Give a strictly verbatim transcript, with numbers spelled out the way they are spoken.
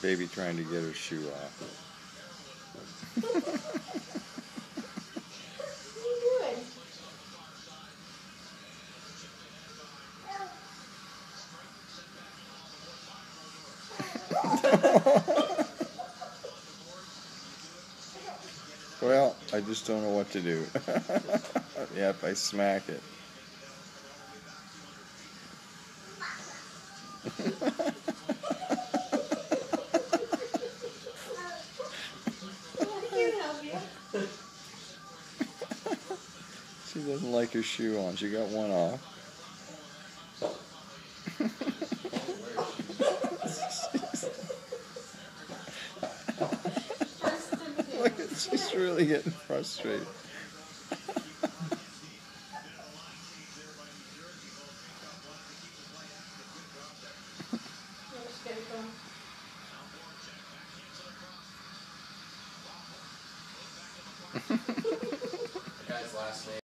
Baby trying to get her shoe off. Well, I just don't know what to do. Yeah, if I smack it. She doesn't like her shoe on. She got one off. Look, she's really getting frustrated. Guy's last name.